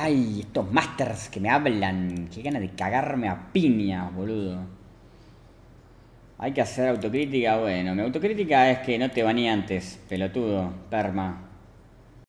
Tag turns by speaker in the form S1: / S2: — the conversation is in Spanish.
S1: Ay, estos masters que me hablan. Qué gana de cagarme a piñas, boludo. Hay que hacer autocrítica. Bueno, mi autocrítica es que no te bañé antes, pelotudo, perma.